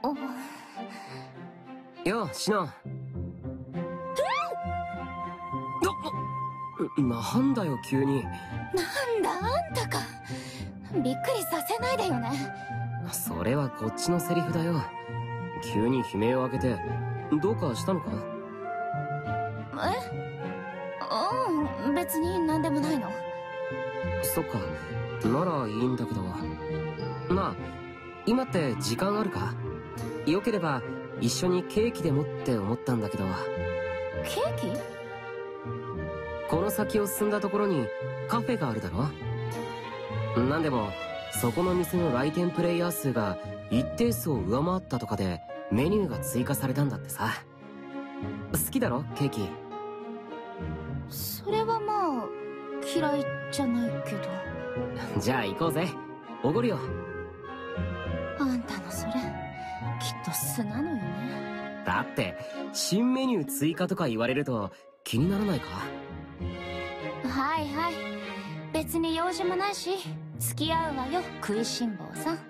ようシノン。なんだよ急に。 なんだあんたか。びっくりさせないでよね。 それはこっちのセリフだよ。急に悲鳴を上げてどうかしたのか？ 別に何でもないの。 そっか、ならいいんだけど。なあ、今って時間あるか？よければ一緒にケーキでもって思ったんだけど。 ケーキ？ この先を進んだところにカフェがあるだろ？なんでもそこの店の来店プレイヤー数が一定数を上回ったとかでメニューが追加されたんだってさ。好きだろケーキ？ それはまあ嫌いじゃないけど。 じゃあ行こうぜ、おごるよ。 あんたのそれきっと素なのよね。 だって新メニュー追加とか言われると気にならないか？ はいはい、別に用事もないし付き合うわよ、食いしん坊さん。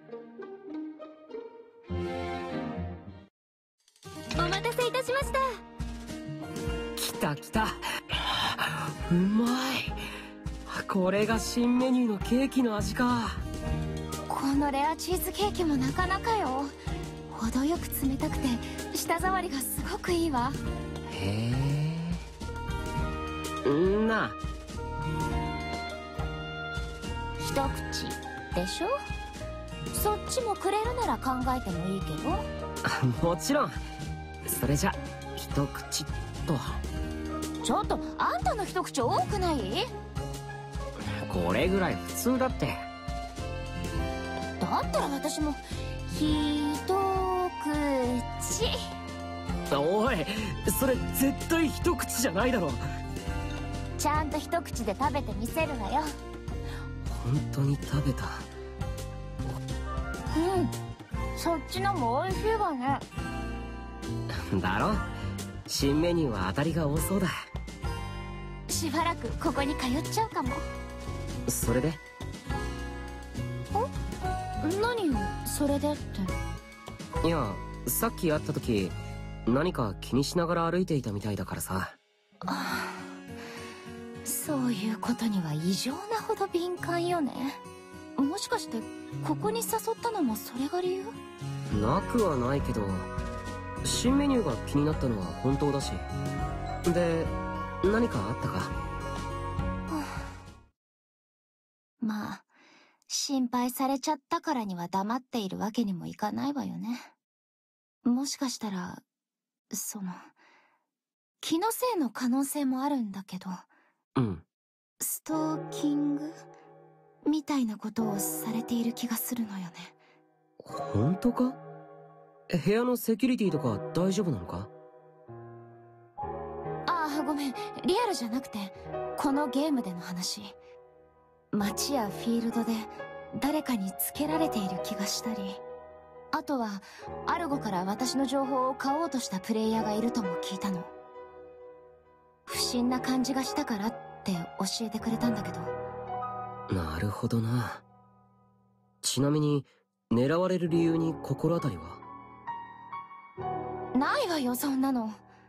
お待たせいたしました。 来た来た。うまい。これが新メニューのケーキの味か。 このレアチーズケーキもなかなかよ。程よく冷たくて舌触りがすごくいいわ。 へえ。なあ、 一口でしょ。そっちもくれるなら考えてもいいけど。 もちろん。それじゃ一口っと。 ちょっとあんたの一口多くない？ これぐらい普通だって。 だったら私も一口。 おい、それ絶対一口じゃないだろ。 ちゃんと一口で食べてみせるわよ。 本当に食べた？ うん、そっちのも美味しいわね。 だろ？新メニューは当たりが多そうだ。 しばらくここに通っちゃうかも。 それで？ 何よそれでって。 いや、さっき会った時何か気にしながら歩いていたみたいだからさ。 そういうことには異常なほど敏感よね。もしかしてここに誘ったのもそれが理由？ なくはないけど、新メニューが気になったのは本当だし。で、何かあったか？ まあ心配されちゃったからには黙っているわけにもいかないわよね。もしかしたら気のせいの可能性もあるんだけど。 うん。 ストーキングみたいなことをされている気がするのよね。 本当か？部屋のセキュリティとか大丈夫なのか？ ごめん、リアルじゃなくてこのゲームでの話。街やフィールドで誰かにつけられている気がしたり、あとはアルゴから私の情報を買おうとしたプレイヤーがいるとも聞いたの。不審な感じがしたからって教えてくれたんだけど。 なるほどな。ちなみに狙われる理由に心当たりは？ ないわよそんなの。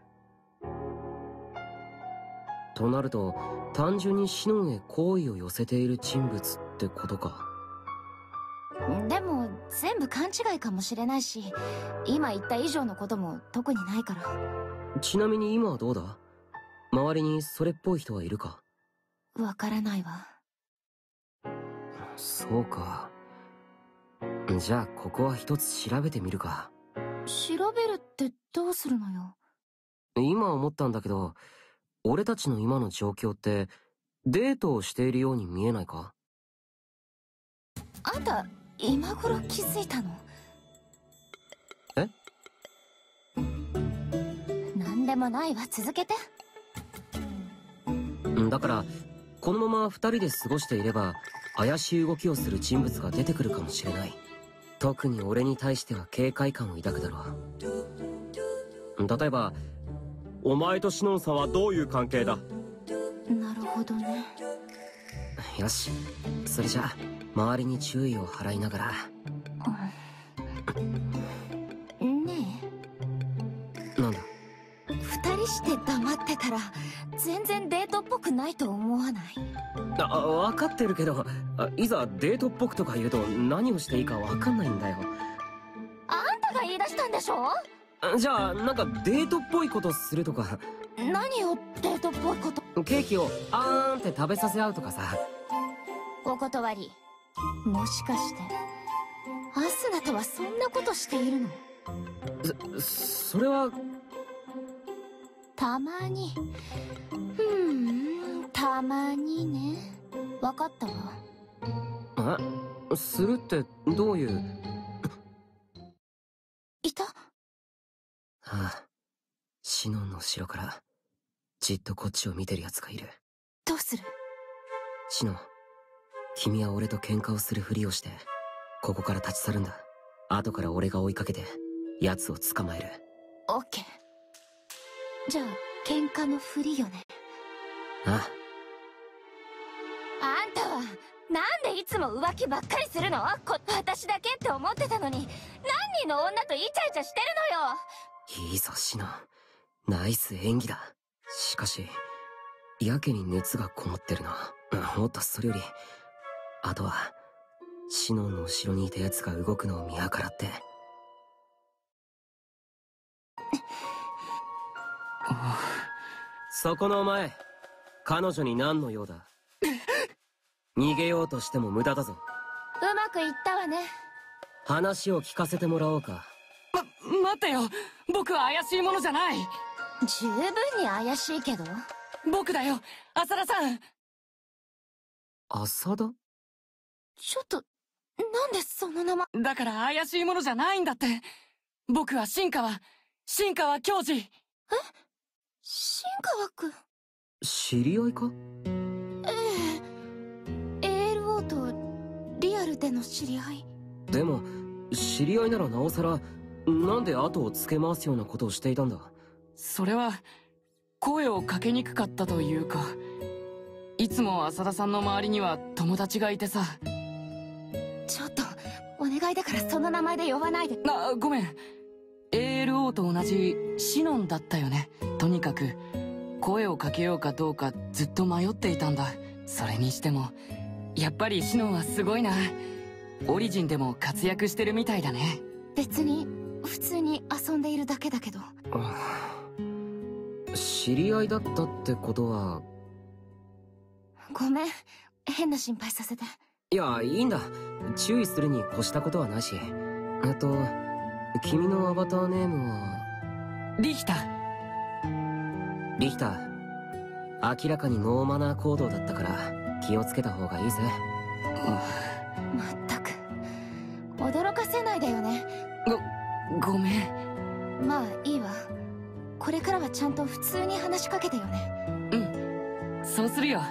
となると単純にシノンへ好意を寄せている人物ってことか。 でも全部勘違いかもしれないし、今言った以上のことも特にないから。 ちなみに今はどうだ？周りにそれっぽい人はいるか？ わからないわ。 そうか。じゃあここは一つ調べてみるか。 調べるってどうするのよ？ 今思ったんだけど、俺たちの今の状況ってデートをしているように見えないか？ あんた今頃気づいたの？ え？ なんでもないわ、続けて。 だからこのまま二人で過ごしていれば怪しい動きをする人物が出てくるかもしれない。特に俺に対しては警戒感を抱くだろう。例えば、お前とシノンさんはどういう関係だ？ なるほどね。 よし、それじゃあ周りに注意を払いながら。 りして黙ってたら全然デートっぽくないと思わない？ 分かってるけど、いざデートっぽくとか言うと何をしていいか分かんないんだよ。 あんたが言い出したんでしょ？ じゃあなんかデートっぽいことするとか。 何をデートっぽいこと？ ケーキをあーんって食べさせ合うとかさ。 お断り。もしかしてアスナとはそんなことしているの？ それはたまに。たまにね。分かったわ。 するってどういう？ いた？ シノンの後ろからじっとこっちを見てる奴がいる。 どうする？ シノン、君は俺と喧嘩をするふりをしてここから立ち去るんだ。後から俺が追いかけて奴を捕まえる。 オッケー。じゃあ喧嘩のふりよね。 あんたはなんでいつも浮気ばっかりするの？私だけって思ってたのに、何人の女とイチャイチャしてるのよ。 いいぞシノン、ナイス演技だ。しかしやけに熱がこもってるな。もっとそれより、あとはシノンの後ろにいた奴が動くのを見計らって。そこのお前、彼女に何の用だ？逃げようとしても無駄だぞ。 うまくいったわね。 話を聞かせてもらおうか。 待ってよ、僕は怪しいものじゃない。 十分に怪しいけど。 僕だよ、浅田さん。 浅田？ ちょっと、なんでその名前？ だから怪しいものじゃないんだって。僕は新川教授。 新川くん。 知り合いか？ ALO とリアルでの知り合い。 でも知り合いならなおさらなんで後をつけ回すようなことをしていたんだ？ それは声をかけにくかったというか、いつも浅田さんの周りには友達がいてさ。 ちょっとお願いだからその名前で呼ばないで。 ごめん。ALO と同じシノンだったよね。とにかく声をかけようかどうかずっと迷っていたんだ。それにしてもやっぱりシノンはすごいな。オリジンでも活躍してるみたいだね。 別に普通に遊んでいるだけだけど。 知り合いだったってことは。 ごめん、変な心配させて。 いや、いいんだ。注意するに越したことはないし。君のアバターネームは？ リヒタ。 リヒタ、明らかにノーマナー行動だったから気をつけた方がいいぜ。 まったく驚かせないでよね。 ごめん。 まあいいわ。これからはちゃんと普通に話しかけてよね。 そうするよ。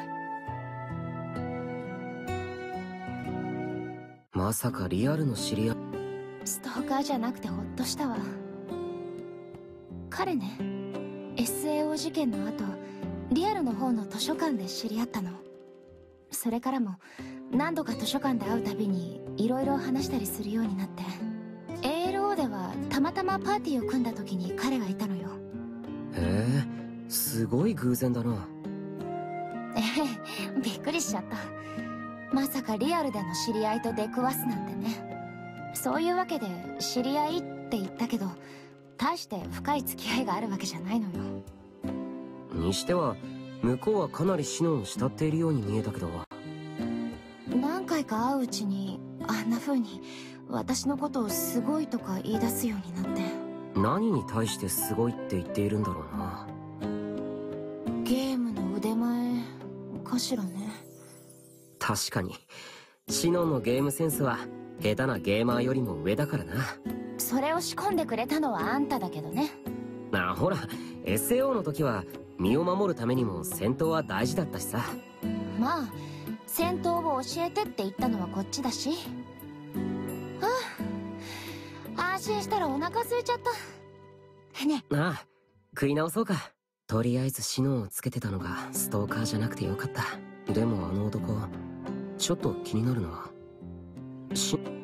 まさかリアルの知り合い？ ストーカーじゃなくてほっとしたわ。彼ね、SAO 事件の後リアルの方の図書館で知り合ったの。それからも何度か図書館で会うたびに色々話したりするようになって、 ALO ではたまたまパーティーを組んだ時に彼がいたのよ。 へえ、すごい偶然だな。 びっくりしちゃった。まさかリアルでの知り合いと出くわすなんてね。そういうわけで知り合いって言ったけど、大して深い付き合いがあるわけじゃないのよ。 にしては向こうはかなりシノンを慕っているように見えたけど。 何回か会ううちにあんな風に私のことをすごいとか言い出すようになって。 何に対してすごいって言っているんだろうな。 ゲームの腕前かしらね。 確かにシノンのゲームセンスは下手なゲーマーよりも上だからな。 それを仕込んでくれたのはあんただけどね。 ほら SAO の時は身を守るためにも戦闘は大事だったしさ。 まあ戦闘を教えてって言ったのはこっちだし。安心したらお腹空いちゃった。ね。 食い直そうか。とりあえずシノンをつけてたのがストーカーじゃなくてよかった。でもあの男ちょっと気になるな。